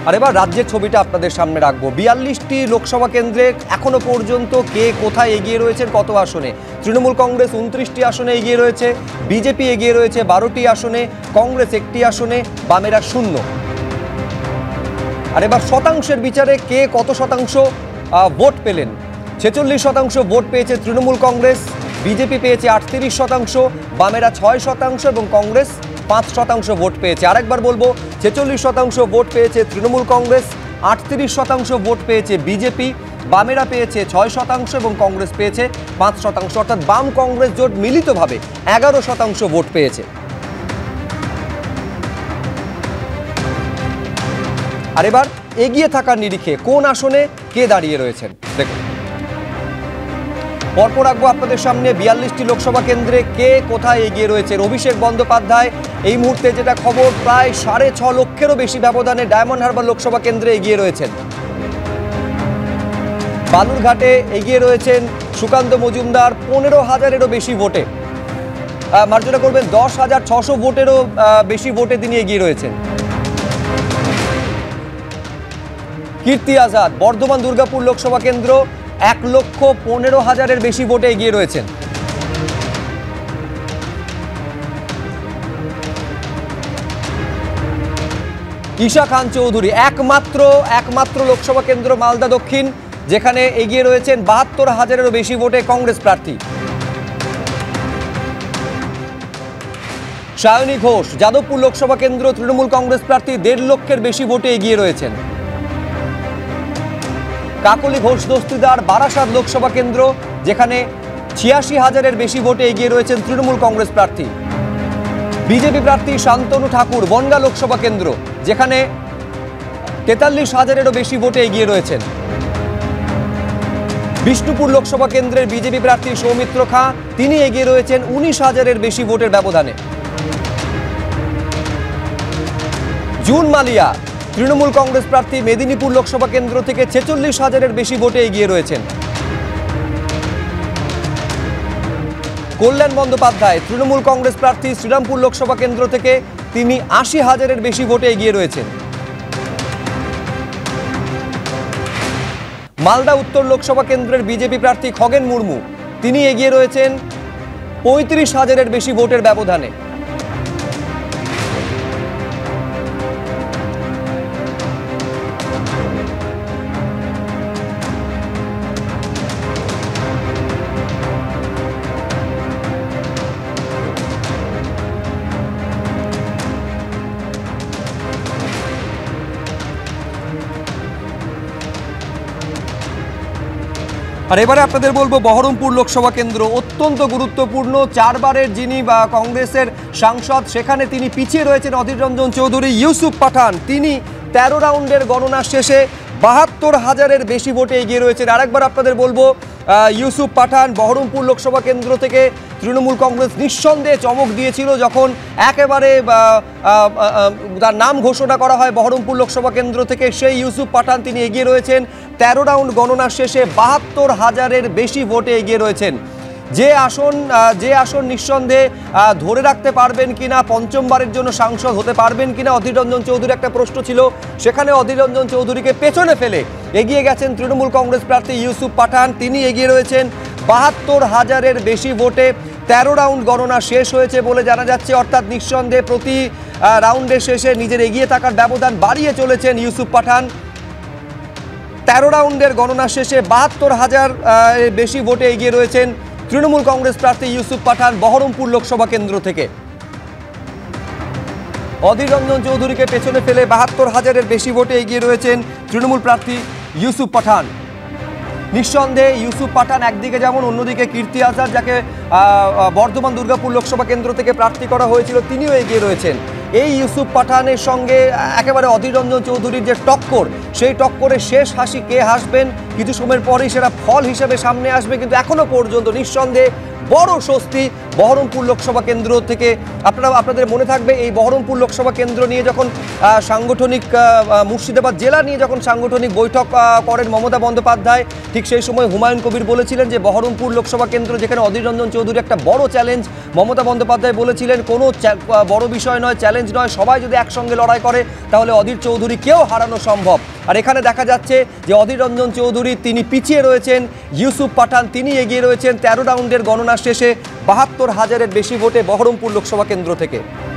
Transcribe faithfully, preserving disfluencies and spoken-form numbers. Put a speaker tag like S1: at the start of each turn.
S1: আর এবার রাজ্যের ছবিটা আপনাদের সামনে রাখবো। বিয়াল্লিশটি লোকসভা কেন্দ্রে এখনো পর্যন্ত কে কোথায় এগিয়ে রয়েছেন, কত আসনে। তৃণমূল কংগ্রেস উনত্রিশটি আসনে এগিয়ে রয়েছে, বিজেপি এগিয়ে রয়েছে বারোটি আসনে, কংগ্রেস একটি আসনে, বামেরা শূন্য। আর এবার শতাংশের বিচারে কে কত শতাংশ ভোট পেলেন। ছেচল্লিশ শতাংশ ভোট পেয়েছে তৃণমূল কংগ্রেস, বিজেপি পেয়েছে আটত্রিশ শতাংশ, বামেরা ছয় শতাংশ এবং কংগ্রেস পাঁচ শতাংশ ভোট পেয়েছে। আরেকবার বলবো, ছেচল্লিশ শতাংশ ভোট পেয়েছে তৃণমূল কংগ্রেস, আটত্রিশ শতাংশ ভোট পেয়েছে বিজেপি, বামেরা পেয়েছে ছয় শতাংশ এবং কংগ্রেস পেয়েছে পাঁচ শতাংশ। অর্থাৎ বাম কংগ্রেস জোট মিলিতভাবে এগারো শতাংশ ভোট পেয়েছে। আর এবার এগিয়ে থাকার নিরিখে কোন আসনে কে দাঁড়িয়ে রয়েছেন দেখুন। পরপর রাখবো আপনাদের সামনে বিয়াল্লিশটি লোকসভা কেন্দ্রে কে কোথায় এগিয়ে রয়েছে। অভিষেক বন্দ্যোপাধ্যায় এই মুহূর্তে যেটা খবর, প্রায় সাড়ে ছ লক্ষেরও বেশি ব্যবধানে ডায়মন্ড হারবার লোকসভা কেন্দ্রে এগিয়ে রয়েছেন। বালুরঘাটে এগিয়ে রয়েছেন সুকান্ত মজুমদার পনেরো হাজারেরও বেশি ভোটে, মার্জনা করবেন দশ হাজার ছশো ভোটেরও বেশি ভোটে তিনি এগিয়ে রয়েছেন। কীর্তি আজাদ বর্ধমান দুর্গাপুর লোকসভা কেন্দ্র এক লক্ষ পনেরো হাজারের বেশি ভোটে এগিয়ে রয়েছেন। ঈশা খান চৌধুরী একমাত্র একমাত্র লোকসভা কেন্দ্র মালদা দক্ষিণ, যেখানে এগিয়ে রয়েছেন বাহাত্তর হাজারেরও বেশি ভোটে কংগ্রেস প্রার্থী। সায়নী ঘোষ যাদবপুর লোকসভা কেন্দ্র তৃণমূল কংগ্রেস প্রার্থী দেড় লক্ষের বেশি ভোটে এগিয়ে রয়েছেন। কাকলি ঘোষ দস্তিদার বারাসাত লোকসভা কেন্দ্র, যেখানে ছিয়াশি হাজারের বেশি ভোটে এগিয়ে রয়েছেন তৃণমূল কংগ্রেস প্রার্থী। বিজেপি প্রার্থী শান্তনু ঠাকুর বনগাঁ লোকসভা কেন্দ্র, যেখানে তেতাল্লিশ হাজারেরও বেশি ভোটে এগিয়ে রয়েছেন। বিষ্ণুপুর লোকসভা কেন্দ্রের বিজেপি প্রার্থী সৌমিত্র খাঁ, তিনি এগিয়ে রয়েছেন উনিশ হাজারের বেশি ভোটের ব্যবধানে। জুন মালিয়া তৃণমূল কংগ্রেস প্রার্থী মেদিনীপুর লোকসভা কেন্দ্র থেকে ছেচল্লিশ হাজারের বেশি ভোটে এগিয়ে রয়েছেন। কল্যাণ বন্দ্যোপাধ্যায় তৃণমূল কংগ্রেস প্রার্থী শ্রীরামপুর লোকসভা কেন্দ্র থেকে তিনি আশি হাজারের বেশি ভোটে এগিয়ে রয়েছেন। মালদা উত্তর লোকসভা কেন্দ্রের বিজেপি প্রার্থী খগেন মুর্মু, তিনি এগিয়ে রয়েছেন পঁয়ত্রিশ হাজারের বেশি ভোটের ব্যবধানে। আর এবারে আপনাদের বলবো বহরমপুর লোকসভা কেন্দ্র অত্যন্ত গুরুত্বপূর্ণ। চারবারের যিনি বা কংগ্রেসের সাংসদ, সেখানে তিনি পিছিয়ে রয়েছেন অধীর রঞ্জন চৌধুরী। ইউসুফ পাঠান তিনি তেরো রাউন্ডের গণনা শেষে বাহাত্তর হাজারের বেশি ভোটে এগিয়ে রয়েছেন। আরেকবার আপনাদের বলবো, ইউসুফ পাঠান বহরমপুর লোকসভা কেন্দ্র থেকে তৃণমূল কংগ্রেস নিঃসন্দেহে চমক দিয়েছিল যখন একেবারে তার নাম ঘোষণা করা হয় বহরমপুর লোকসভা কেন্দ্র থেকে। সেই ইউসুফ পাঠান তিনি এগিয়ে রয়েছেন তেরো রাউন্ড গণনার শেষে বাহাত্তর হাজারের বেশি ভোটে এগিয়ে রয়েছেন। যে আসন যে আসন নিঃসন্দেহে ধরে রাখতে পারবেন কিনা, পঞ্চমবারের জন্য সাংসদ হতে পারবেন কিনা অধীর রঞ্জন চৌধুরী একটা প্রশ্ন ছিল, সেখানে অধীর রঞ্জন চৌধুরীকে পেছনে ফেলে এগিয়ে গেছেন তৃণমূল কংগ্রেস প্রার্থী ইউসুফ পাঠান। তিনি এগিয়ে রয়েছেন বাহাত্তর হাজারের বেশি ভোটে। তেরো রাউন্ড গণনা শেষ হয়েছে বলে জানা যাচ্ছে, অর্থাৎ নিঃসন্দেহে প্রতি রাউন্ডের শেষে নিজের এগিয়ে থাকার ব্যবধান বাড়িয়ে চলেছেন ইউসুফ পাঠান। তেরো রাউন্ডের গণনা শেষে বাহাত্তর হাজার বেশি ভোটে এগিয়ে রয়েছেন তৃণমূল কংগ্রেস প্রার্থী ইউসুফ পাঠান বহরমপুর লোকসভা কেন্দ্র থেকে। অধীর রঞ্জন চৌধুরীকে পেছনে ফেলে বাহাত্তর হাজারের বেশি ভোটে এগিয়ে রয়েছেন তৃণমূল প্রার্থী ইউসুফ পাঠান। নিঃসন্দেহে ইউসুফ পাঠান একদিকে যেমন, অন্যদিকে কীর্তি আজাদ, যাকে বর্ধমান দুর্গাপুর লোকসভা কেন্দ্র থেকে প্রার্থী করা হয়েছিল, তিনিও এগিয়ে রয়েছেন। এই ইউসুফ পাঠানের সঙ্গে একেবারে অধীর রঞ্জন চৌধুরীর যে টক্কর, সেই টক্করে শেষ হাসি কে হাসবেন কিছু সময়ের পরেই সেটা ফল হিসেবে সামনে আসবে। কিন্তু এখনো পর্যন্ত নিঃসন্দেহে বড় স্বস্তি বহরমপুর লোকসভা কেন্দ্র থেকে। আপনারা আপনাদের মনে থাকবে এই বহরমপুর লোকসভা কেন্দ্র নিয়ে যখন সাংগঠনিক মুর্শিদাবাদ জেলা নিয়ে যখন সাংগঠনিক বৈঠক করেন মমতা বন্দ্যোপাধ্যায়, ঠিক সেই সময় হুমায়ুন কবির বলেছিলেন যে বহরমপুর লোকসভা কেন্দ্র যেখানে অধীর রঞ্জন চৌধুরী একটা বড় চ্যালেঞ্জ। মমতা বন্দ্যোপাধ্যায় বলেছিলেন কোনো বড় বিষয় নয়, চ্যালেঞ্জ নয়, সবাই যদি একসঙ্গে লড়াই করে তাহলে অধীর চৌধুরীকেও হারানো সম্ভব। আর এখানে দেখা যাচ্ছে যে অধীর রঞ্জন চৌধুরী তিনি পিছিয়ে রয়েছেন, ইউসুফ পাঠান তিনি এগিয়ে রয়েছেন তেরো রাউন্ডের গণনা শেষে বাহাত্তর হাজারের বেশি ভোটে বহরমপুর লোকসভা কেন্দ্র থেকে।